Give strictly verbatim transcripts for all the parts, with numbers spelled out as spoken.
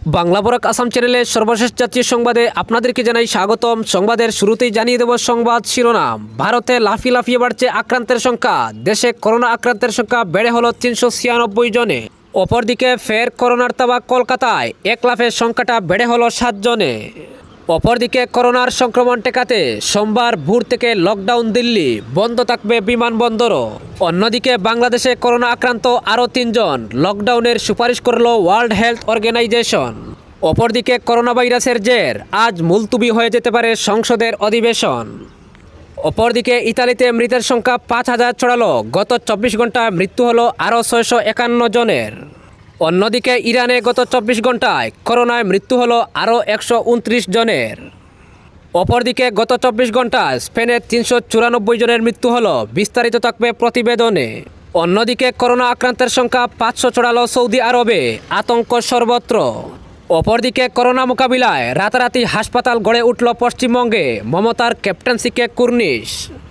বাংলা বরাক আসাম চ্যানেলে সর্বশেষ জাতীয় সংবাদে আপনাদেরকে জানাই স্বাগতম। সংবাদের শুরুতেই জানিয়ে দেব সংবাদ শিরোনাম। ভারতে লাফিয়ে লাফিয়ে বাড়ছে আক্রান্তের সংখ্যা। দেশে করোনা আক্রান্তের সংখ্যা বেড়ে হলো তিনশো ছিয়ানব্বই জনে। অপরদিকে ফের করোনার তাবা কলকাতায়, এক লাফের সংখ্যাটা বেড়ে হলো সাত জনে। অপরদিকে করোনার সংক্রমণ ঠেকাতে সোমবার ভোর থেকে লকডাউন দিল্লি, বন্ধ থাকবে বিমানবন্দরও। অন্যদিকে বাংলাদেশে করোনা আক্রান্ত আরও তিনজন, লকডাউনের সুপারিশ করল ওয়ার্ল্ড হেলথ অর্গানাইজেশন। অপরদিকে করোনা ভাইরাসের জের আজ মুলতুবি হয়ে যেতে পারে সংসদের অধিবেশন। অপরদিকে ইতালিতে মৃতের সংখ্যা পাঁচ হাজার ছড়ালো, গত চব্বিশ ঘন্টায় মৃত্যু হলো আরও ছয়শো একান্ন জনের। অন্যদিকে ইরানে গত চব্বিশ ঘন্টায় করোনায় মৃত্যু হলো আরও একশো উনত্রিশ জনের। অপরদিকে গত চব্বিশ ঘন্টায় স্পেনে তিনশো চুরানব্বই জনের মৃত্যু হলো। বিস্তারিত থাকবে প্রতিবেদনে। অন্যদিকে করোনা আক্রান্তের সংখ্যা পাঁচশো ছড়ালো সৌদি আরবে, আতঙ্ক সর্বত্র। অপরদিকে করোনা মোকাবিলায় রাতারাতি হাসপাতাল গড়ে উঠল পশ্চিমবঙ্গে, মমতার ক্যাপ্টেন্সিকে কুর্নিশ।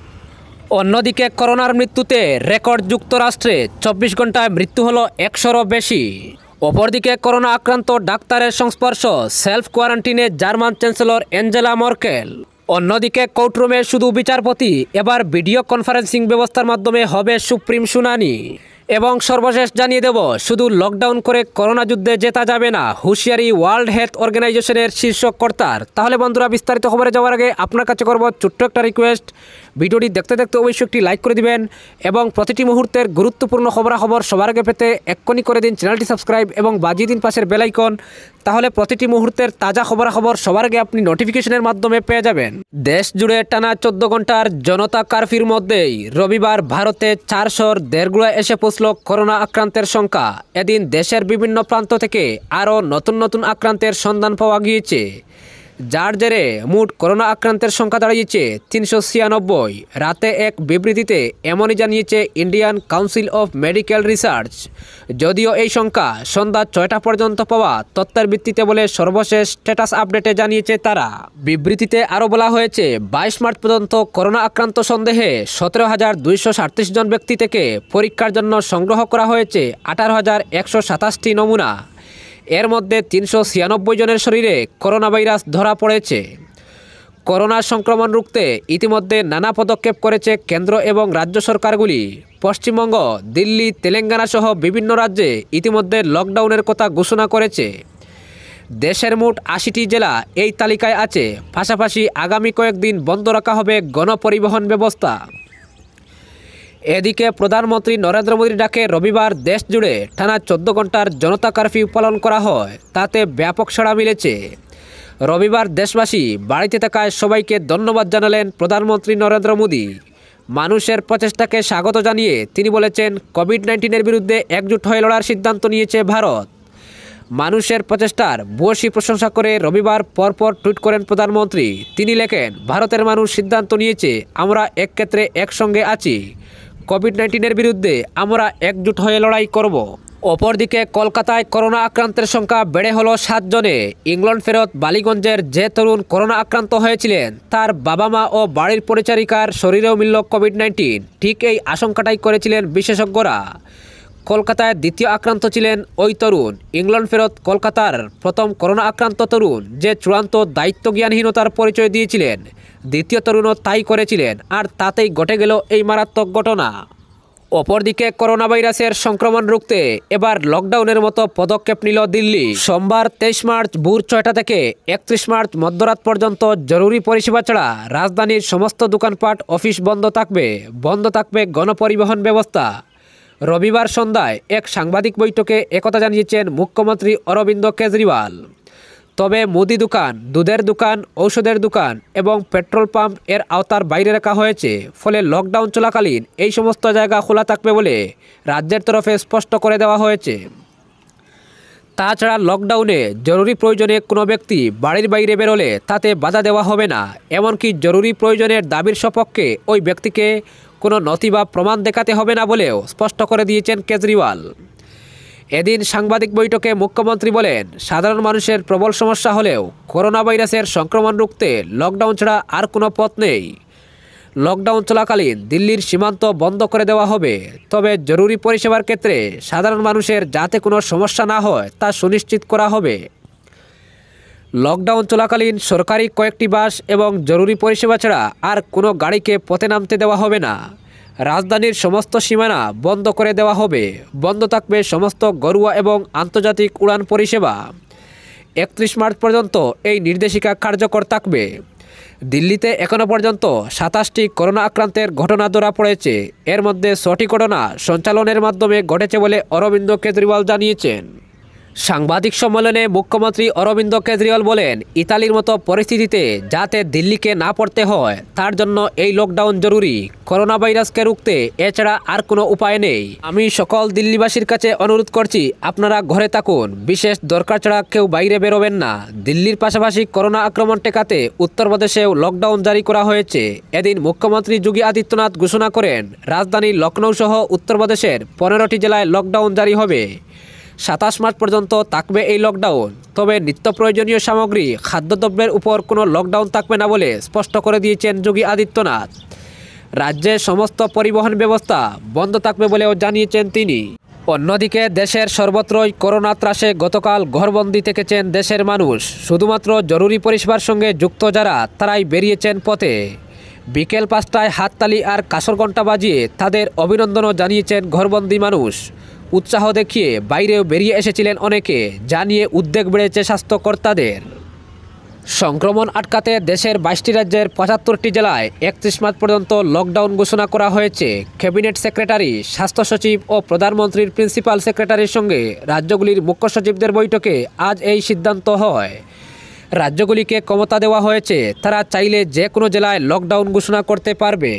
অন্যদিকে করোনার মৃত্যুতে রেকর্ড যুক্তরাষ্ট্রে, চব্বিশ ঘন্টায় মৃত্যু হলো একশোরও বেশি। অপরদিকে করোনা আক্রান্ত ডাক্তারের সংস্পর্শ, সেলফ কোয়ারেন্টিনে জার্মান চ্যান্সেলর অ্যাঞ্জেলা মার্কেল। অন্যদিকে কোর্টরুমে শুধু বিচারপতি, এবার ভিডিও কনফারেন্সিং ব্যবস্থার মাধ্যমে হবে সুপ্রিম শুনানি। এবং সর্বশেষ জানিয়ে দেব, শুধু লকডাউন করে করোনা যুদ্ধে জেতা যাবে না, হুঁশিয়ারি ওয়ার্ল্ড হেলথ অর্গানাইজেশনের শীর্ষ কর্তার। তাহলে বন্ধুরা, বিস্তারিত খবরে যাওয়ার আগে আপনার কাছে করব ছোট্ট একটা রিকোয়েস্ট, ভিডিওটি দেখতে দেখতে অবশ্যই একটি লাইক করে দিবেন এবং প্রতিটি মুহূর্তের গুরুত্বপূর্ণ খবরাখবর সবার আগে পেতে এক্ষুনি করে দিন চ্যানেলটি সাবস্ক্রাইব এবং বাজিয়ে দিন পাশের বেল আইকন। তাহলে প্রতিটি মুহূর্তের তাজা খবরাখবর সবার আগে আপনি নোটিফিকেশনের মাধ্যমে পেয়ে যাবেন। দেশ জুড়ে টানা চোদ্দ ঘন্টার জনতা কারফিউর মধ্যেই রবিবার ভারতে চারশোর দেড়গুড়ায় এসে পৌঁছল করোনা আক্রান্তের সংখ্যা। এদিন দেশের বিভিন্ন প্রান্ত থেকে আরও নতুন নতুন আক্রান্তের সন্ধান পাওয়া গিয়েছে, যার জেরে মোট করোনা আক্রান্তের সংখ্যা দাঁড়িয়েছে তিনশো ছিয়ানব্বই। রাতে এক বিবৃতিতে এমনই জানিয়েছে Indian Council of Medical Research. যদিও এই সংখ্যা সন্ধ্যা ছয়টা পর্যন্ত পাওয়া তথ্যের ভিত্তিতে বলে সর্বশেষ স্ট্যাটাস আপডেটে জানিয়েছে তারা। বিবৃতিতে আরও বলা হয়েছে, বাইশ মার্চ পর্যন্ত করোনা আক্রান্ত সন্দেহে সতেরো হাজার দুইশো সাতত্রিশ জন ব্যক্তি থেকে পরীক্ষার জন্য সংগ্রহ করা হয়েছে আঠারো হাজার একশো সাতাশটি নমুনা। এর মধ্যে তিনশো ছিয়ানব্বই জনের শরীরে করোনা ভাইরাস ধরা পড়েছে। করোনা সংক্রমণ রুখতে ইতিমধ্যে নানা পদক্ষেপ করেছে কেন্দ্র এবং রাজ্য সরকারগুলি। পশ্চিমবঙ্গ, দিল্লি, তেলেঙ্গানা সহ বিভিন্ন রাজ্যে ইতিমধ্যে লকডাউনের কথা ঘোষণা করেছে। দেশের মোট আশিটি জেলা এই তালিকায় আছে। পাশাপাশি আগামী কয়েকদিন বন্ধ রাখা হবে গণপরিবহন ব্যবস্থা। এদিকে প্রধানমন্ত্রী নরেন্দ্র মোদীর ডাকে রবিবার দেশ জুড়ে টানা চোদ্দ ঘন্টার জনতা কারফিউ পালন করা হয়, তাতে ব্যাপক সাড়া মিলেছে। রবিবার দেশবাসী বাড়িতে থাকায় সবাইকে ধন্যবাদ জানালেন প্রধানমন্ত্রী নরেন্দ্র মোদী। মানুষের প্রচেষ্টাকে স্বাগত জানিয়ে তিনি বলেছেন, কোভিড নাইন্টিনের বিরুদ্ধে একজোট হয়ে লড়ার সিদ্ধান্ত নিয়েছে ভারত। মানুষের প্রচেষ্টার ভূয়সী প্রশংসা করে রবিবার পরপর টুইট করেন প্রধানমন্ত্রী। তিনি লেখেন, ভারতের মানুষ সিদ্ধান্ত নিয়েছে, আমরা এক ক্ষেত্রে একসঙ্গে আছি। কোভিড নাইন্টিনের বিরুদ্ধে আমরা একজোট হয়ে লড়াই করব। অপরদিকে কলকাতায় করোনা আক্রান্তের সংখ্যা বেড়ে হলো সাত জনে। ইংল্যান্ড ফেরত বালিগঞ্জের যে তরুণ করোনা আক্রান্ত হয়েছিলেন, তার বাবা মা ও বাড়ির পরিচারিকার শরীরেও মিলল কোভিড নাইন্টিন। ঠিক এই আশঙ্কাটাই করেছিলেন বিশেষজ্ঞরা। কলকাতায় দ্বিতীয় আক্রান্ত ছিলেন ওই তরুণ। ইংল্যান্ড ফেরত কলকাতার প্রথম করোনা আক্রান্ত তরুণ, যে চূড়ান্ত দায়িত্বজ্ঞানহীনতার পরিচয় দিয়েছিলেন, দ্বিতীয় তরুণও তাই করেছিলেন, আর তাতেই ঘটে গেল এই মারাত্মক ঘটনা। অপরদিকে করোনা ভাইরাসের সংক্রমণ রুখতে এবার লকডাউনের মতো পদক্ষেপ নিল দিল্লি। সোমবার তেইশ মার্চ ভোর ছয়টা থেকে একত্রিশ মার্চ মধ্যরাত পর্যন্ত জরুরি পরিষেবা ছাড়া রাজধানীর সমস্ত দোকানপাট, অফিস বন্ধ থাকবে। বন্ধ থাকবে গণপরিবহন ব্যবস্থা। রবিবার সন্ধ্যায় এক সাংবাদিক বৈঠকে একথা জানিয়েছেন মুখ্যমন্ত্রী অরবিন্দ কেজরিওয়াল। তবে মুদি দোকান, দুধের দোকান, ঔষধের দোকান এবং পেট্রোল পাম্প এর আওতার বাইরে রাখা হয়েছে। ফলে লকডাউন চলাকালীন এই সমস্ত জায়গা খোলা থাকবে বলে রাজ্যের তরফে স্পষ্ট করে দেওয়া হয়েছে। তাছাড়া লকডাউনে জরুরি প্রয়োজনে কোনো ব্যক্তি বাড়ির বাইরে বেরোলে তাতে বাধা দেওয়া হবে না। এমনকি জরুরি প্রয়োজনের দাবির সপক্ষে ওই ব্যক্তিকে কোনো নথি বা প্রমাণ দেখাতে হবে না বলেও স্পষ্ট করে দিয়েছেন কেজরিওয়াল। এদিন সাংবাদিক বৈঠকে মুখ্যমন্ত্রী বলেন, সাধারণ মানুষের প্রবল সমস্যা হলেও করোনা ভাইরাসের সংক্রমণ রুখতে লকডাউন ছাড়া আর কোনো পথ নেই। লকডাউন চলাকালীন দিল্লির সীমান্ত বন্ধ করে দেওয়া হবে। তবে জরুরি পরিষেবার ক্ষেত্রে সাধারণ মানুষের যাতে কোনো সমস্যা না হয় তা সুনিশ্চিত করা হবে। লকডাউন চলাকালীন সরকারি কয়েকটি বাস এবং জরুরি পরিষেবা ছাড়া আর কোনো গাড়িকে পথে নামতে দেওয়া হবে না। রাজধানীর সমস্ত সীমানা বন্ধ করে দেওয়া হবে। বন্ধ থাকবে সমস্ত ঘরোয়া এবং আন্তর্জাতিক উড়ান পরিষেবা। একত্রিশ মার্চ পর্যন্ত এই নির্দেশিকা কার্যকর থাকবে। দিল্লিতে এখনও পর্যন্ত সাতাশটি করোনা আক্রান্তের ঘটনা ধরা পড়েছে। এর মধ্যে ছটি ঘটনা সঞ্চালনের মাধ্যমে ঘটেছে বলে অরবিন্দ কেজরিওয়াল জানিয়েছেন। সাংবাদিক সম্মেলনে মুখ্যমন্ত্রী অরবিন্দ কেজরিওয়াল বলেন, ইতালির মতো পরিস্থিতিতে যাতে দিল্লিকে না পড়তে হয় তার জন্য এই লকডাউন জরুরি। করোনা ভাইরাসকে রুখতে এছাড়া আর কোনো উপায় নেই। আমি সকল দিল্লিবাসীর কাছে অনুরোধ করছি, আপনারা ঘরে থাকুন, বিশেষ দরকার ছাড়া কেউ বাইরে বেরোবেন না। দিল্লির পাশাপাশি করোনা আক্রমণ ঠেকাতে উত্তরপ্রদেশেও লকডাউন জারি করা হয়েছে। এদিন মুখ্যমন্ত্রী যোগী আদিত্যনাথ ঘোষণা করেন, রাজধানী লখনৌ সহ উত্তরপ্রদেশের পনেরোটি জেলায় লকডাউন জারি হবে। সাতাশ মার্চ পর্যন্ত থাকবে এই লকডাউন। তবে নিত্য প্রয়োজনীয় সামগ্রী, খাদ্যদ্রব্যের উপর কোনো লকডাউন থাকবে না বলে স্পষ্ট করে দিয়েছেন যোগী আদিত্যনাথ। রাজ্যের সমস্ত পরিবহন ব্যবস্থা বন্ধ থাকবে বলেও জানিয়েছেন তিনি। অন্যদিকে দেশের সর্বত্রই করোনা ত্রাসে গতকাল ঘরবন্দি থেকেছেন দেশের মানুষ। শুধুমাত্র জরুরি পরিষেবার সঙ্গে যুক্ত যারা তারাই বেরিয়েছেন পথে। বিকেল পাঁচটায় হাততালি আর কাঁসর ঘণ্টা বাজিয়ে তাদের অভিনন্দনও জানিয়েছেন ঘরবন্দি মানুষ। উৎসাহ দেখিয়ে বাইরেও বেরিয়ে এসেছিলেন অনেকে, যা নিয়ে উদ্বেগ বেড়েছে স্বাস্থ্যকর্তাদের। সংক্রমণ আটকাতে দেশের বাইশটি রাজ্যের পঁচাত্তরটি জেলায় একত্রিশ মার্চ পর্যন্ত লকডাউন ঘোষণা করা হয়েছে। ক্যাবিনেট সেক্রেটারি, স্বাস্থ্য সচিব ও প্রধানমন্ত্রীর প্রিন্সিপাল সেক্রেটারির সঙ্গে রাজ্যগুলির মুখ্য সচিবদের বৈঠকে আজ এই সিদ্ধান্ত হয়। রাজ্যগুলিকে ক্ষমতা দেওয়া হয়েছে, তারা চাইলে যে কোনো জেলায় লকডাউন ঘোষণা করতে পারবে।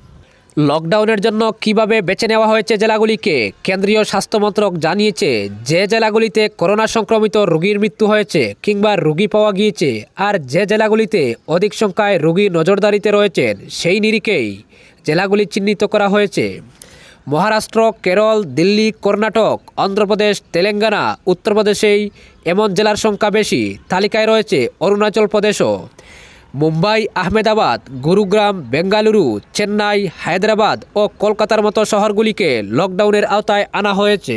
লকডাউনের জন্য কিভাবে বেছে নেওয়া হয়েছে জেলাগুলিকে, কেন্দ্রীয় স্বাস্থ্য মন্ত্রক জানিয়েছে। যে জেলাগুলিতে করোনা সংক্রমিত রোগীর মৃত্যু হয়েছে কিংবা রোগী পাওয়া গিয়েছে আর যে জেলাগুলিতে অধিক সংখ্যায় রোগী নজরদারিতে রয়েছেন সেই নিরিখেই জেলাগুলি চিহ্নিত করা হয়েছে। মহারাষ্ট্র, কেরল, দিল্লি, কর্ণাটক, অন্ধ্রপ্রদেশ, তেলেঙ্গানা, উত্তরপ্রদেশেই এমন জেলার সংখ্যা বেশি। তালিকায় রয়েছে অরুণাচল প্রদেশও। মুম্বাই, আহমেদাবাদ, গুরুগ্রাম, বেঙ্গালুরু, চেন্নাই, হায়দ্রাবাদ ও কলকাতার মতো শহরগুলিকে লকডাউনের আওতায় আনা হয়েছে।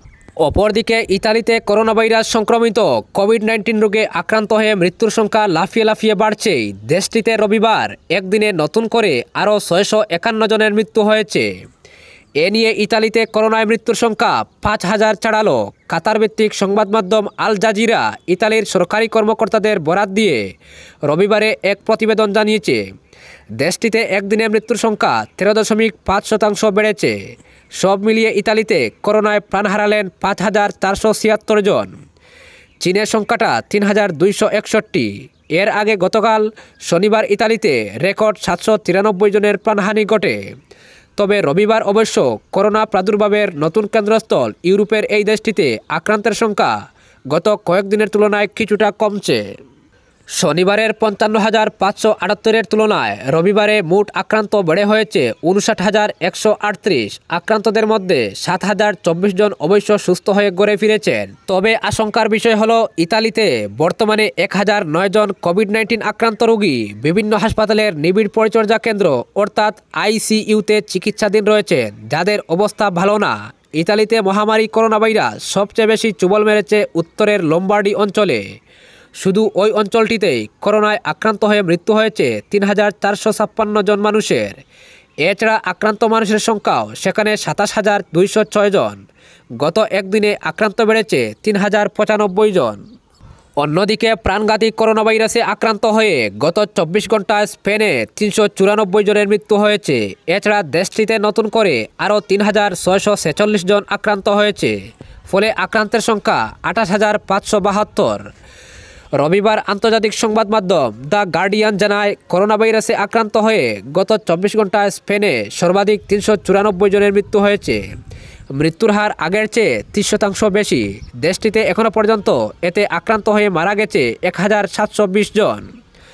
অপরদিকে ইতালিতে করোনা ভাইরাস সংক্রমিত কোভিড নাইন্টিন রোগে আক্রান্ত হয়ে মৃত্যুর সংখ্যা লাফিয়ে লাফিয়ে বাড়ছে। দেশটিতে রবিবার একদিনে নতুন করে আরও ছয়শো একান্ন জনের মৃত্যু হয়েছে। এ নিয়ে ইতালিতে করোনায় মৃত্যুর সংখ্যা পাঁচ হাজার ছাড়ালো। কাতার ভিত্তিক সংবাদ মাধ্যম আল জাজিরা ইতালির সরকারি কর্মকর্তাদের বরাত দিয়ে রবিবারে এক প্রতিবেদন জানিয়েছে, দেশটিতে একদিনে মৃত্যুর সংখ্যা তেরো দশমিক পাঁচ শতাংশ বেড়েছে। সব মিলিয়ে ইতালিতে করোনায় প্রাণ হারালেন পাঁচ হাজার চারশো ছিয়াত্তর জন। চীনের সংখ্যাটা তিন হাজার দুইশো একষট্টি। এর আগে গতকাল শনিবার ইতালিতে রেকর্ড সাতশো তিরানব্বই জনের প্রাণহানি ঘটে। তবে রবিবার অবশ্য করোনা প্রাদুর্ভাবের নতুন কেন্দ্রস্থল ইউরোপের এই দেশটিতে আক্রান্তের সংখ্যা গত কয়েকদিনের তুলনায় কিছুটা কমছে। শনিবারের পঞ্চান্ন হাজার পাঁচশো আটাত্তরের তুলনায় রবিবারে মোট আক্রান্ত বেড়ে হয়েছে উনষাট হাজার একশো আটত্রিশ। আক্রান্তদের মধ্যে সাত হাজার চব্বিশ জন অবশ্য সুস্থ হয়ে ঘরে ফিরেছেন। তবে আশঙ্কার বিষয় হলো, ইতালিতে বর্তমানে এক হাজার নয় জন কোভিড নাইন্টিন আক্রান্ত রোগী বিভিন্ন হাসপাতালের নিবিড় পরিচর্যা কেন্দ্র অর্থাৎ আইসিইউতে চিকিৎসাধীন রয়েছেন, যাদের অবস্থা ভালো না। ইতালিতে মহামারী করোনা ভাইরাস সবচেয়ে বেশি চুবল মেরেছে উত্তরের লম্বার্ডি অঞ্চলে। শুধু ওই অঞ্চলটিতেই করোনায় আক্রান্ত হয়ে মৃত্যু হয়েছে তিন হাজার চারশো ছাপ্পান্ন জন মানুষের। এছাড়া আক্রান্ত মানুষের সংখ্যাও সেখানে সাতাশ হাজার দুইশো ছয় জন। গত একদিনে আক্রান্ত বেড়েছে তিন হাজার পঁচানব্বই জন। অন্যদিকে প্রাণঘাতী করোনা ভাইরাসে আক্রান্ত হয়ে গত চব্বিশ ঘন্টায় স্পেনে তিনশো চুরানব্বই জনের মৃত্যু হয়েছে। এছাড়া দেশটিতে নতুন করে আরও তিন হাজার ছয়শো ছেচল্লিশ জন আক্রান্ত হয়েছে। ফলে আক্রান্তের সংখ্যা আঠাশ হাজার পাঁচশো বাহাত্তর। রবিবার আন্তর্জাতিক সংবাদ মাধ্যম দ্য গার্ডিয়ান জানায়, করোনা ভাইরাসে আক্রান্ত হয়ে গত চব্বিশ ঘন্টায় স্পেনে সর্বাধিক তিনশো চুরানব্বই জনের মৃত্যু হয়েছে। মৃত্যুর হার আগের চেয়ে ত্রিশ শতাংশ বেশি। দেশটিতে এখনও পর্যন্ত এতে আক্রান্ত হয়ে মারা গেছে এক হাজার সাতশো বিশ জন।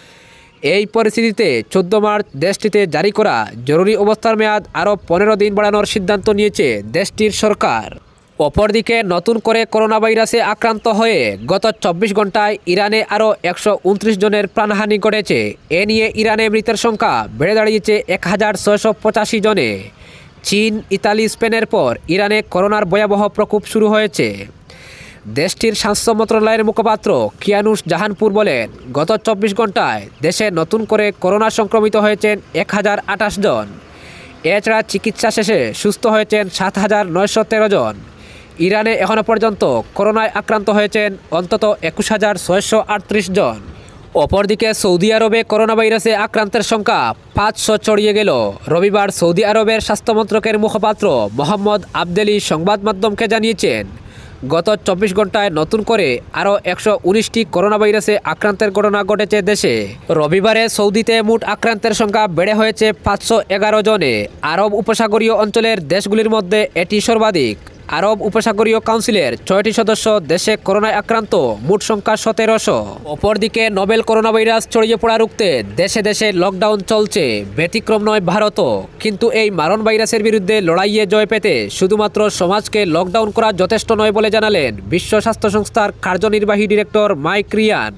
এই পরিস্থিতিতে চোদ্দ মার্চ দেশটিতে জারি করা জরুরি অবস্থার মেয়াদ আরও পনেরো দিন বাড়ানোর সিদ্ধান্ত নিয়েছে দেশটির সরকার। অপরদিকে নতুন করে করোনা ভাইরাসে আক্রান্ত হয়ে গত চব্বিশ ঘন্টায় ইরানে আরও একশো উনত্রিশ জনের প্রাণহানি ঘটেছে। এ নিয়ে ইরানে মৃতের সংখ্যা বেড়ে দাঁড়িয়েছে এক হাজার ছয়শো পঁচাশি জনে। চীন, ইতালি, স্পেনের পর ইরানে করোনার ভয়াবহ প্রকোপ শুরু হয়েছে। দেশটির স্বাস্থ্য মন্ত্রণালয়ের মুখপাত্র কিয়ানুস জাহানপুর বলেন, গত চব্বিশ ঘন্টায় দেশে নতুন করে করোনা সংক্রমিত হয়েছেন এক হাজার আঠাশ জন। এছাড়া চিকিৎসা শেষে সুস্থ হয়েছেন সাত হাজার নয়শো তেরো জন। ইরানে এখনও পর্যন্ত করোনায় আক্রান্ত হয়েছেন অন্তত একুশ হাজার ছয়শো আটত্রিশ জন। অপরদিকে সৌদি আরবে করোনা ভাইরাসে আক্রান্তের সংখ্যা পাঁচশো ছড়িয়ে গেল। রবিবার সৌদি আরবের স্বাস্থ্যমন্ত্রকের মুখপাত্র মোহাম্মদ আবদেলি সংবাদ মাধ্যমকে জানিয়েছেন, গত চব্বিশ ঘন্টায় নতুন করে আরও একশো উনিশটি করোনা ভাইরাসে আক্রান্তের ঘটনা ঘটেছে দেশে। রবিবারে সৌদিতে মোট আক্রান্তের সংখ্যা বেড়ে হয়েছে পাঁচশো এগারো জনে। আরব উপসাগরীয় অঞ্চলের দেশগুলির মধ্যে এটি সর্বাধিক। আরব উপসাগরীয় কাউন্সিলের ছয়টি সদস্য দেশে করোনায় আক্রান্ত, মোট সংখ্যা সতেরোশো। অপরদিকে নোভেল করোনা ভাইরাস ছড়িয়ে পড়া রুখতে দেশে দেশে লকডাউন চলছে। ব্যতিক্রম নয় ভারতও। কিন্তু এই মারণ ভাইরাসের বিরুদ্ধে লড়াইয়ে জয় পেতে শুধুমাত্র সমাজকে লকডাউন করা যথেষ্ট নয় বলে জানালেন বিশ্ব স্বাস্থ্য সংস্থার কার্যনির্বাহী ডিরেক্টর মাইক রিয়ান।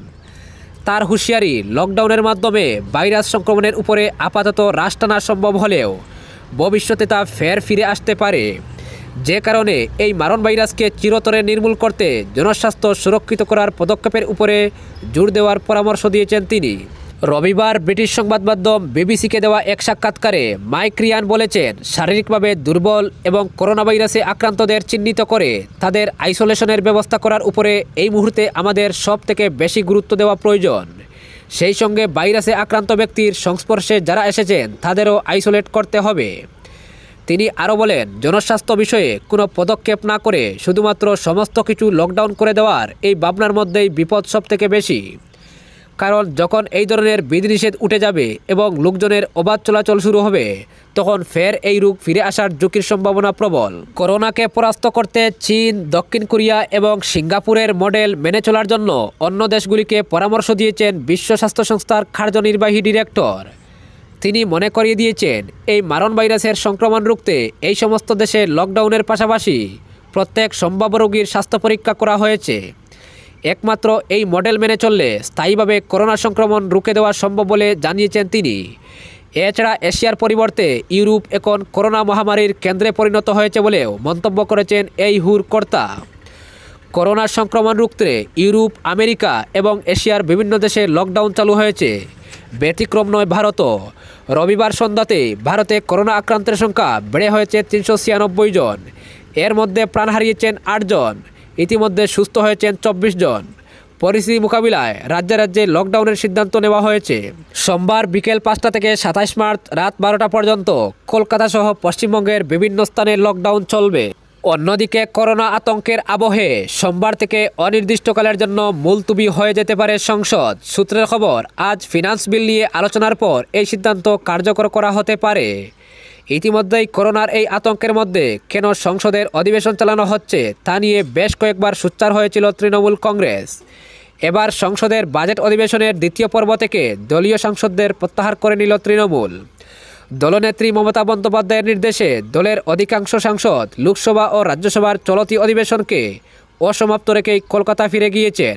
তার হুঁশিয়ারি, লকডাউনের মাধ্যমে ভাইরাস সংক্রমণের উপরে আপাতত হ্রাস টানা সম্ভব হলেও ভবিষ্যতে তা ফের ফিরে আসতে পারে। যে কারণে এই মারণ ভাইরাসকে চিরতরে নির্মূল করতে জনস্বাস্থ্য সুরক্ষিত করার পদক্ষেপের উপরে জোর দেওয়ার পরামর্শ দিয়েছেন তিনি। রবিবার ব্রিটিশ সংবাদ মাধ্যম বিবিসিকে দেওয়া এক সাক্ষাৎকারে মাইক রিয়ান বলেছেন, শারীরিকভাবে দুর্বল এবং করোনা ভাইরাসে আক্রান্তদের চিহ্নিত করে তাদের আইসোলেশনের ব্যবস্থা করার উপরে এই মুহূর্তে আমাদের সব থেকে বেশি গুরুত্ব দেওয়া প্রয়োজন। সেই সঙ্গে ভাইরাসে আক্রান্ত ব্যক্তির সংস্পর্শে যারা এসেছেন তাদেরও আইসোলেট করতে হবে। তিনি আরও বলেন, জনস্বাস্থ্য বিষয়ে কোনো পদক্ষেপ না করে শুধুমাত্র সমস্ত কিছু লকডাউন করে দেওয়ার এই ভাবনার মধ্যেই বিপদ সব থেকে বেশি। কারণ যখন এই ধরনের বিধিনিষেধ উঠে যাবে এবং লোকজনের অবাধ চলাচল শুরু হবে, তখন ফের এই রোগ ফিরে আসার ঝুঁকির সম্ভাবনা প্রবল। করোনাকে পরাস্ত করতে চীন, দক্ষিণ কোরিয়া এবং সিঙ্গাপুরের মডেল মেনে চলার জন্য অন্য দেশগুলিকে পরামর্শ দিয়েছেন বিশ্ব স্বাস্থ্য সংস্থার কার্যনির্বাহী ডিরেক্টর। তিনি মনে করিয়ে দিয়েছেন, এই মারণ ভাইরাসের সংক্রমণ রুখতে এই সমস্ত দেশে লকডাউনের পাশাপাশি প্রত্যেক সম্ভাব্য রোগীর স্বাস্থ্য পরীক্ষা করা হয়েছে। একমাত্র এই মডেল মেনে চললে স্থায়ীভাবে করোনা সংক্রমণ রুখে দেওয়া সম্ভব বলে জানিয়েছেন তিনি। এছাড়া এশিয়ার পরিবর্তে ইউরোপ এখন করোনা মহামারীর কেন্দ্রে পরিণত হয়েছে বলেও মন্তব্য করেছেন এই হুর কর্তা। করোনা সংক্রমণ রুখতে ইউরোপ, আমেরিকা এবং এশিয়ার বিভিন্ন দেশে লকডাউন চালু হয়েছে। ব্যতিক্রম নয় ভারতও। রবিবার সন্ধ্যাতে ভারতে করোনা আক্রান্তের সংখ্যা বেড়ে হয়েছে তিনশো ছিয়ানব্বই জন। এর মধ্যে প্রাণ হারিয়েছেন আট জন। ইতিমধ্যে সুস্থ হয়েছেন চব্বিশ জন। পরিস্থিতি মোকাবিলায় রাজ্যে রাজ্যে লকডাউনের সিদ্ধান্ত নেওয়া হয়েছে। সোমবার বিকেল পাঁচটা থেকে সাতাশ মার্চ রাত বারোটা পর্যন্ত কলকাতা সহ পশ্চিমবঙ্গের বিভিন্ন স্থানে লকডাউন চলবে। অন্যদিকে করোনা আতঙ্কের আবহে সোমবার থেকে অনির্দিষ্টকালের জন্য মুলতুবি হয়ে যেতে পারে সংসদ। সূত্রের খবর, আজ ফিনান্স বিল নিয়ে আলোচনার পর এই সিদ্ধান্ত কার্যকর করা হতে পারে। ইতিমধ্যেই করোনার এই আতঙ্কের মধ্যে কেন সংসদের অধিবেশন চালানো হচ্ছে তা নিয়ে বেশ কয়েকবার সোচ্চার হয়েছিল তৃণমূল কংগ্রেস। এবার সংসদের বাজেট অধিবেশনের দ্বিতীয় পর্ব থেকে দলীয় সাংসদদের প্রত্যাহার করে নিল তৃণমূল। দলনেত্রী মমতা বন্দ্যোপাধ্যায়ের নির্দেশে দলের অধিকাংশ সাংসদ লোকসভা ও রাজ্যসভার চলতি অধিবেশনকে অসমাপ্ত রেখেই কলকাতা ফিরে গিয়েছেন।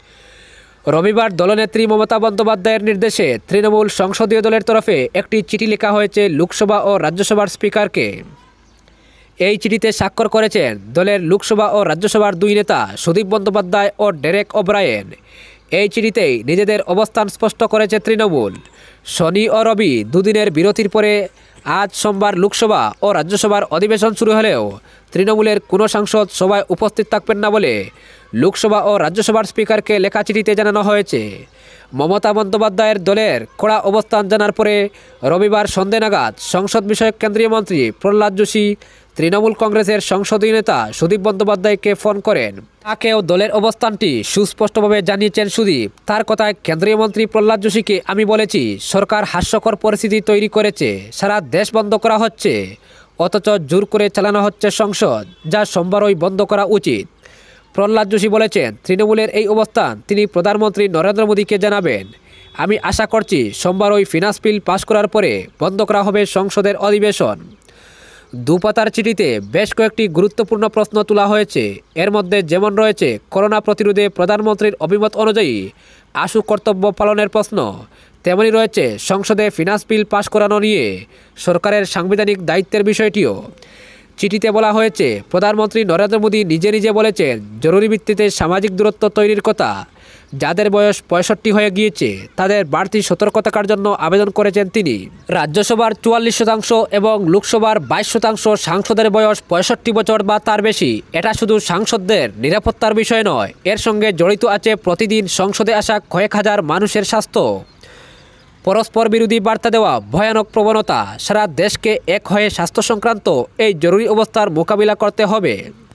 রবিবার দলনেত্রী মমতা বন্দ্যোপাধ্যায়ের নির্দেশে তৃণমূল সংসদীয় দলের তরফে একটি চিঠি লেখা হয়েছে লোকসভা ও রাজ্যসভার স্পিকারকে। এই চিঠিতে স্বাক্ষর করেছেন দলের লোকসভা ও রাজ্যসভার দুই নেতা সুদীপ বন্দ্যোপাধ্যায় ও ডেরেক ওব্রায়েন। এই চিঠিতেই নিজেদের অবস্থান স্পষ্ট করেছে তৃণমূল। শনি ও রবি দুদিনের বিরতির পরে আজ সোমবার লোকসভা ও রাজ্যসভার অধিবেশন শুরু হলেও তৃণমূলের কোনো সাংসদ সভায় উপস্থিত থাকবেন না বলে লোকসভা ও রাজ্যসভার স্পিকারকে লেখা চিঠিতে জানানো হয়েছে। মমতা বন্দ্যোপাধ্যায়ের দলের কড়া অবস্থান জানার পরে রবিবার সন্ধে নাগাদ সংসদ বিষয়ক কেন্দ্রীয় মন্ত্রী প্রহ্লাদ যোশী তৃণমূল কংগ্রেসের সংসদীয় নেতা সুদীপ বন্দ্যোপাধ্যায়কে ফোন করেন। তাকেও দলের অবস্থানটি সুস্পষ্টভাবে জানিয়েছেন সুদীপ। তার কথায়, কেন্দ্রীয় মন্ত্রী প্রহ্লাদ যোশীকে আমি বলেছি, সরকার হাস্যকর পরিস্থিতি তৈরি করেছে, সারা দেশ বন্ধ করা হচ্ছে, অথচ জোর করে চালানো হচ্ছে সংসদ, যা সোমবারই বন্ধ করা উচিত। প্রহ্লাদ যোশী বলেছেন, তৃণমূলের এই অবস্থান তিনি প্রধানমন্ত্রী নরেন্দ্র মোদীকে জানাবেন। আমি আশা করছি সোমবার ওই ফিনান্স বিল পাশ করার পরে বন্ধ করা হবে সংসদের অধিবেশন। দুপাতার চিঠিতে বেশ কয়েকটি গুরুত্বপূর্ণ প্রশ্ন তোলা হয়েছে। এর মধ্যে যেমন রয়েছে করোনা প্রতিরোধে প্রধানমন্ত্রীর অভিমত অনুযায়ী আশু কর্তব্য পালনের প্রশ্ন, তেমনি রয়েছে সংসদে ফিনান্স বিল পাশ করানো নিয়ে সরকারের সাংবিধানিক দায়িত্বের বিষয়টিও। চিঠিতে বলা হয়েছে, প্রধানমন্ত্রী নরেন্দ্র মোদী নিজে নিজে বলেছেন জরুরি ভিত্তিতে সামাজিক দূরত্ব তৈরির কথা। যাদের বয়স পঁয়ষট্টি হয়ে গিয়েছে তাদের বাড়তি সতর্ক থাকার জন্য আবেদন করেছেন তিনি। রাজ্যসভার চুয়াল্লিশ শতাংশ এবং লোকসভার বাইশ শতাংশ সাংসদের বয়স পঁয়ষট্টি বছর বা তার বেশি। এটা শুধু সাংসদদের নিরাপত্তার বিষয় নয়, এর সঙ্গে জড়িত আছে প্রতিদিন সংসদে আসা কয়েক হাজার মানুষের স্বাস্থ্য। পরস্পর বিরোধী বার্তা দেওয়া ভয়ানক প্রবণতা। সারা দেশকে এক হয়ে স্বাস্থ্য সংক্রান্ত এই জরুরি অবস্থার মোকাবিলা করতে হবে।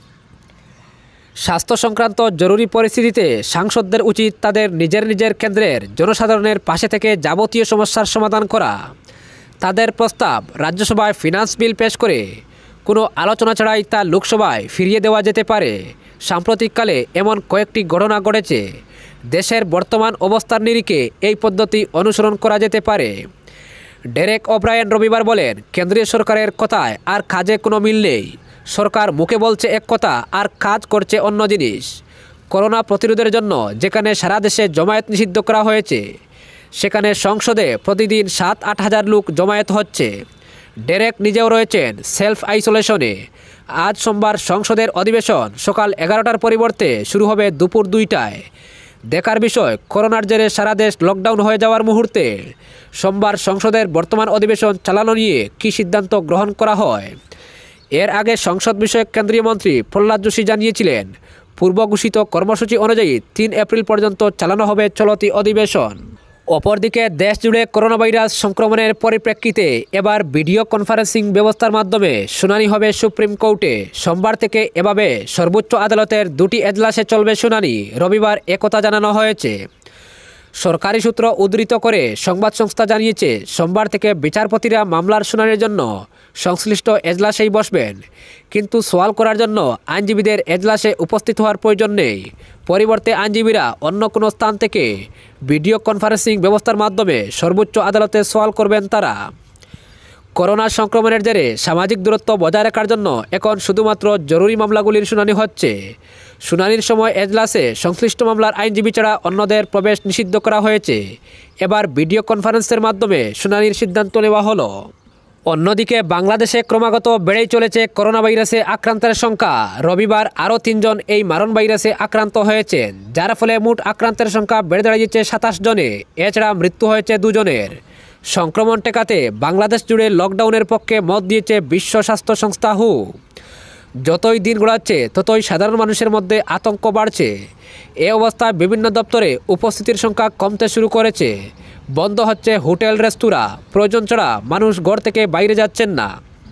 স্বাস্থ্য সংক্রান্ত জরুরি পরিস্থিতিতে সাংসদদের উচিত তাদের নিজের নিজের কেন্দ্রের জনসাধারণের পাশে থেকে যাবতীয় সমস্যার সমাধান করা। তাদের প্রস্তাব রাজ্যসভায় ফিনান্স বিল পেশ করে কোনো আলোচনা ছাড়াই তা লোকসভায় ফিরিয়ে দেওয়া যেতে পারে। সাম্প্রতিককালে এমন কয়েকটি ঘটনা ঘটেছে। দেশের বর্তমান অবস্থার নিরিখে এই পদ্ধতি অনুসরণ করা যেতে পারে। ডেরেক ওব্রায়েন রবিবার বলেন, কেন্দ্রীয় সরকারের কথায় আর কাজে কোনো মিল নেই। সরকার মুখে বলছে এক কথা আর কাজ করছে অন্য জিনিস। করোনা প্রতিরোধের জন্য যেখানে সারা দেশে জমায়েত নিষিদ্ধ করা হয়েছে, সেখানে সংসদে প্রতিদিন সাত আট হাজার লোক জমায়েত হচ্ছে। ডেরেক নিজেও রয়েছেন সেলফ আইসোলেশনে। আজ সোমবার সংসদের অধিবেশন সকাল এগারোটার পরিবর্তে শুরু হবে দুপুর দুইটায়। দেখার বিষয়, করোনার জেরে সারা দেশ লকডাউন হয়ে যাওয়ার মুহূর্তে সোমবার সংসদের বর্তমান অধিবেশন চালানো নিয়ে কী সিদ্ধান্ত গ্রহণ করা হয়। এর আগে সংসদ বিষয়ক কেন্দ্রীয় মন্ত্রী প্রহ্লাদ যোশী জানিয়েছিলেন, পূর্ব ঘোষিত কর্মসূচি অনুযায়ী তিন এপ্রিল পর্যন্ত চালানো হবে চলতি অধিবেশন। অপরদিকে দেশ জুড়ে করোনা ভাইরাস সংক্রমণের পরিপ্রেক্ষিতে এবার ভিডিও কনফারেন্সিং ব্যবস্থার মাধ্যমে শুনানি হবে সুপ্রিম কোর্টে। সোমবার থেকে এভাবে সর্বোচ্চ আদালতের দুটি এজলাসে চলবে শুনানি। রবিবার একথা জানানো হয়েছে। সরকারি সূত্র উদ্ধৃত করে সংবাদ সংস্থা জানিয়েছে, সোমবার থেকে বিচারপতিরা মামলার শুনানির জন্য সংশ্লিষ্ট এজলাসেই বসবেন। কিন্তু সওয়াল করার জন্য আইনজীবীদের এজলাসে উপস্থিত হওয়ার প্রয়োজন নেই। পরিবর্তে আইনজীবীরা অন্য কোনো স্থান থেকে ভিডিও কনফারেন্সিং ব্যবস্থার মাধ্যমে সর্বোচ্চ আদালতে সওয়াল করবেন তারা। করোনা সংক্রমণের জেরে সামাজিক দূরত্ব বজায় রাখার জন্য এখন শুধুমাত্র জরুরি মামলাগুলির শুনানি হচ্ছে। শুনানির সময় এজলাসে সংশ্লিষ্ট মামলার আইনজীবী ছাড়া অন্যদের প্রবেশ নিষিদ্ধ করা হয়েছে। এবার ভিডিও কনফারেন্সের মাধ্যমে শুনানির সিদ্ধান্ত নেওয়া হলো। অন্যদিকে বাংলাদেশে ক্রমাগত বেড়েই চলেছে করোনা ভাইরাসে আক্রান্তের সংখ্যা। রবিবার আরও তিনজন এই মারণ ভাইরাসে আক্রান্ত হয়েছেন, যার ফলে মোট আক্রান্তের সংখ্যা বেড়ে দাঁড়িয়েছে সাতাশ জনে। এছাড়া মৃত্যু হয়েছে দুজনের। সংক্রমণ ঠেকাতে বাংলাদেশ জুড়ে লকডাউনের পক্ষে মত দিয়েছে বিশ্ব স্বাস্থ্য সংস্থা হু। যতই দিন গড়াচ্ছে ততই সাধারণ মানুষের মধ্যে আতঙ্ক বাড়ছে। এ অবস্থায় বিভিন্ন দপ্তরে উপস্থিতির সংখ্যা কমতে শুরু করেছে। বন্ধ হচ্ছে হোটেল রেস্তোরাঁ। প্রয়োজন ছাড়া মানুষ ঘর থেকে বাইরে যাচ্ছেন না।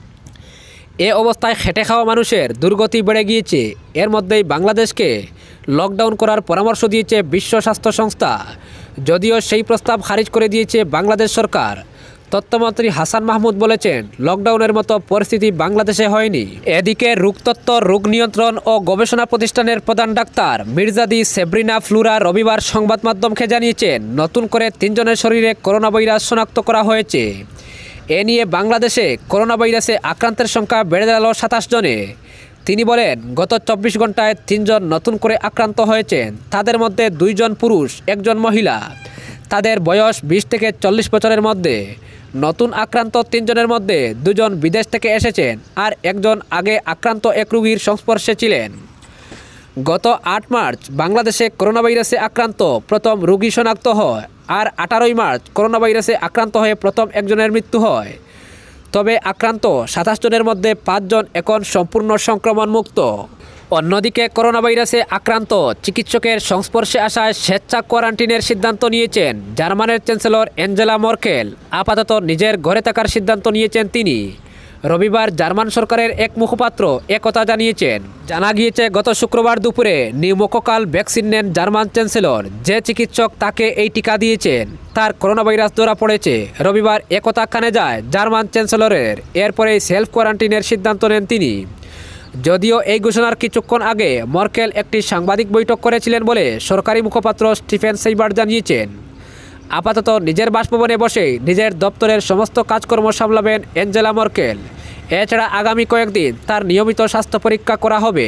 এ অবস্থায় খেটে খাওয়া মানুষের দুর্গতি বেড়ে গিয়েছে। এর মধ্যেই বাংলাদেশকে লকডাউন করার পরামর্শ দিয়েছে বিশ্ব স্বাস্থ্য সংস্থা। যদিও সেই প্রস্তাব খারিজ করে দিয়েছে বাংলাদেশ সরকার। তথ্যমন্ত্রী হাসান মাহমুদ বলেছেন, লকডাউনের মতো পরিস্থিতি বাংলাদেশে হয়নি। এদিকে রোগতত্ত্ব, রোগ নিয়ন্ত্রণ ও গবেষণা প্রতিষ্ঠানের প্রধান ডাক্তার মির্জাদি সেব্রিনা ফ্লুরা রবিবার সংবাদ মাধ্যমকে জানিয়েছেন, নতুন করে তিনজনের শরীরে করোনা ভাইরাস শনাক্ত করা হয়েছে। এ নিয়ে বাংলাদেশে করোনা ভাইরাসে আক্রান্তের সংখ্যা বেড়ে দাঁড়ালো সাতাশ জনে। তিনি বলেন, গত চব্বিশ ঘন্টায় তিনজন নতুন করে আক্রান্ত হয়েছেন। তাদের মধ্যে দুইজন পুরুষ, একজন মহিলা। তাদের বয়স বিশ থেকে চল্লিশ বছরের মধ্যে। নতুন আক্রান্ত তিনজনের মধ্যে দুজন বিদেশ থেকে এসেছেন আর একজন আগে আক্রান্ত এক রোগীর সংস্পর্শে ছিলেন। গত আট মার্চ বাংলাদেশে করোনা ভাইরাসে আক্রান্ত প্রথম রোগী শনাক্ত হয় আর আঠারোই মার্চ করোনা ভাইরাসে আক্রান্ত হয়ে প্রথম একজনের মৃত্যু হয়। তবে আক্রান্ত সাতাশ জনের মধ্যে পাঁচজন এখন সম্পূর্ণ সংক্রমণ মুক্ত। অন্যদিকে করোনা ভাইরাসে আক্রান্ত চিকিৎসকের সংস্পর্শে আসায় স্বেচ্ছা কোয়ারেন্টিনের সিদ্ধান্ত নিয়েছেন জার্মানের চ্যান্সেলর অ্যাঞ্জেলা মার্কেল। আপাতত নিজের ঘরে থাকার সিদ্ধান্ত নিয়েছেন তিনি। রবিবার জার্মান সরকারের এক মুখপাত্র একথা জানিয়েছেন। জানা গিয়েছে, গত শুক্রবার দুপুরে নিউমোকোকাল ভ্যাকসিন নেন জার্মান চ্যান্সেলর। যে চিকিৎসক তাকে এই টিকা দিয়েছেন তার করোনা ভাইরাস ধরা পড়েছে। রবিবার একথা কানে যায় জার্মান চ্যান্সেলরের। এরপরেই সেলফ কোয়ারেন্টিনের সিদ্ধান্ত নেন তিনি। যদিও এই ঘোষণার কিছুক্ষণ আগে মার্কেল একটি সাংবাদিক বৈঠক করেছিলেন বলে সরকারি মুখপাত্র স্টিফেন সেইবার্ট জানিয়েছেন। আপাতত নিজের বাসভবনে বসেই নিজের দপ্তরের সমস্ত কাজকর্ম সামলাবেন অ্যাঞ্জেলা মার্কেল। এছাড়া আগামী কয়েকদিন তার নিয়মিত স্বাস্থ্য পরীক্ষা করা হবে।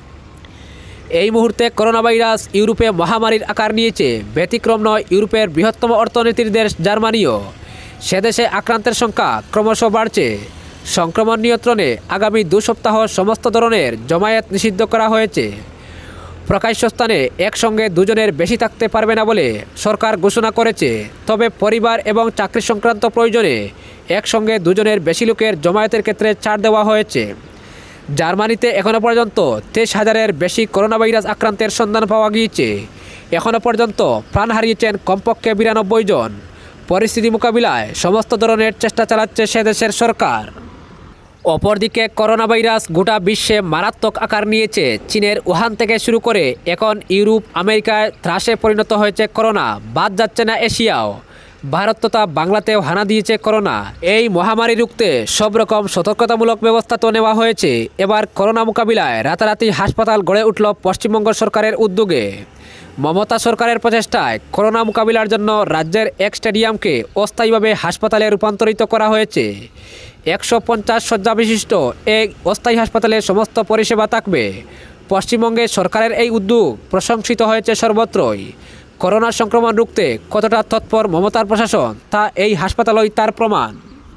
এই মুহূর্তে করোনা ভাইরাস ইউরোপে মহামারীর আকার নিয়েছে। ব্যতিক্রম নয় ইউরোপের বৃহত্তম অর্থনীতির দেশ জার্মানিও। সেদেশে আক্রান্তের সংখ্যা ক্রমশ বাড়ছে। সংক্রমণ নিয়ন্ত্রণে আগামী দু সপ্তাহ সমস্ত ধরনের জমায়েত নিষিদ্ধ করা হয়েছে। প্রকাশ্য স্থানে একসঙ্গে দুজনের বেশি থাকতে পারবে না বলে সরকার ঘোষণা করেছে। তবে পরিবার এবং চাকরি সংক্রান্ত প্রয়োজনে একসঙ্গে দুজনের বেশি লোকের জমায়েতের ক্ষেত্রে ছাড় দেওয়া হয়েছে। জার্মানিতে এখনও পর্যন্ত তেইশ হাজারের বেশি করোনা ভাইরাস আক্রান্তের সন্ধান পাওয়া গিয়েছে। এখনও পর্যন্ত প্রাণ হারিয়েছেন কমপক্ষে বিরানব্বই জন। পরিস্থিতি মোকাবিলায় সমস্ত ধরনের চেষ্টা চালাচ্ছে সে দেশের সরকার। অপরদিকে করোনা ভাইরাস গোটা বিশ্বে মারাত্মক আকার নিয়েছে। চীনের উহান থেকে শুরু করে এখন ইউরোপ আমেরিকায় ত্রাসে পরিণত হয়েছে করোনা। বাদ যাচ্ছে না এশিয়াও। ভারত তথা বাংলাতেও হানা দিয়েছে করোনা। এই মহামারী রুখতে সব রকম সতর্কতামূলক ব্যবস্থা তো নেওয়া হয়েছে। এবার করোনা মোকাবিলায় রাতারাতি হাসপাতাল গড়ে উঠল পশ্চিমবঙ্গ সরকারের উদ্যোগে। মমতা সরকারের প্রচেষ্টায় করোনা মোকাবিলার জন্য রাজ্যের এক স্টেডিয়ামকে অস্থায়ীভাবে হাসপাতালে রূপান্তরিত করা হয়েছে। একশো পঞ্চাশ শয্যা বিশিষ্ট এই অস্থায়ী হাসপাতালে সমস্ত পরিষেবা থাকবে। পশ্চিমবঙ্গে সরকারের এই উদ্যোগ প্রশংসিত হয়েছে সর্বত্রই। করোনা সংক্রমণ রুখতে কতটা তৎপর মমতার প্রশাসন তা এই হাসপাতালই তার প্রমাণ।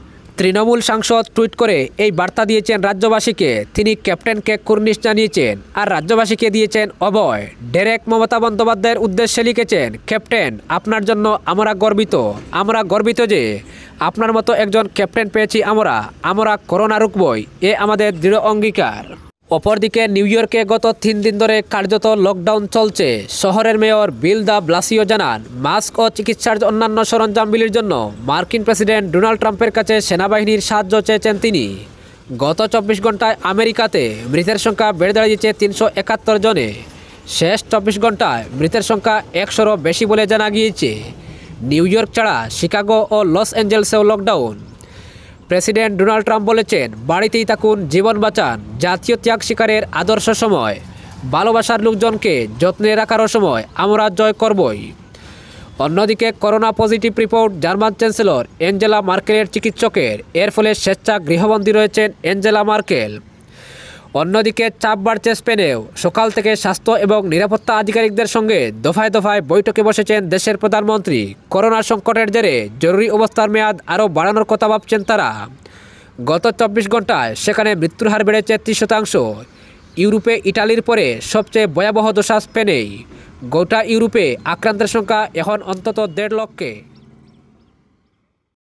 তৃণমূল সাংসদ টুইট করে এই বার্তা দিয়েছেন রাজ্যবাসীকে। তিনি ক্যাপ্টেনকে কুর্নিশ জানিয়েছেন আর রাজ্যবাসীকে দিয়েছেন অভয়। ডেরেক মমতা বন্দ্যোপাধ্যায়ের উদ্দেশ্যে লিখেছেন, ক্যাপ্টেন আপনার জন্য আমরা গর্বিত। আমরা গর্বিত যে আপনার মতো একজন ক্যাপ্টেন পেয়েছি আমরা। আমরা করোনা রুখবই, এ আমাদের দৃঢ় অঙ্গীকার। অপরদিকে নিউ ইয়র্কে গত তিন দিন ধরে কার্যত লকডাউন চলছে। শহরের মেয়র বিল দা ব্লাসিও জানান, মাস্ক ও চিকিৎসার অন্যান্য সরঞ্জাম বিলির জন্য মার্কিন প্রেসিডেন্ট ডোনাল্ড ট্রাম্পের কাছে সেনাবাহিনীর সাহায্য চেয়েছেন তিনি। গত চব্বিশ ঘন্টায় আমেরিকাতে মৃতের সংখ্যা বেড়ে দাঁড়িয়েছে তিনশো একাত্তর জনে। শেষ চব্বিশ ঘন্টায় মৃতের সংখ্যা একশোরও বেশি বলে জানা গিয়েছে। নিউ ইয়র্ক ছাড়া শিকাগো ও লস অ্যাঞ্জেলসেও লকডাউন। প্রেসিডেন্ট ডোনাল্ড ট্রাম্প বলেছেন, বাড়িতেই থাকুন, জীবন বাঁচান। জাতীয় ত্যাগ শিকারের আদর্শ সময়, ভালোবাসার লোকজনকে যত্নে রাখারও সময় আমরা জয় করবই। অন্যদিকে corona positive report German chancellor Angela মার্কেলের চিকিৎসকের। এর ফলে স্বেচ্ছা গৃহবন্দী রয়েছেন অ্যাঞ্জেলা মার্কেল। অন্যদিকে চাপ বাড়ছে স্পেনেও। সকাল থেকে স্বাস্থ্য এবং নিরাপত্তা আধিকারিকদের সঙ্গে দফায় দফায় বৈঠকে বসেছেন দেশের প্রধানমন্ত্রী। করোনা সংকটের জেরে জরুরি অবস্থার মেয়াদ আরও বাড়ানোর কথা ভাবছেন তারা। গত চব্বিশ ঘন্টায় সেখানে মৃত্যুর হার বেড়েছে ত্রিশ শতাংশ। ইউরোপে ইটালির পরে সবচেয়ে ভয়াবহ দশা স্পেনেই। গোটা ইউরোপে আক্রান্তের সংখ্যা এখন অন্তত দেড় লক্ষে।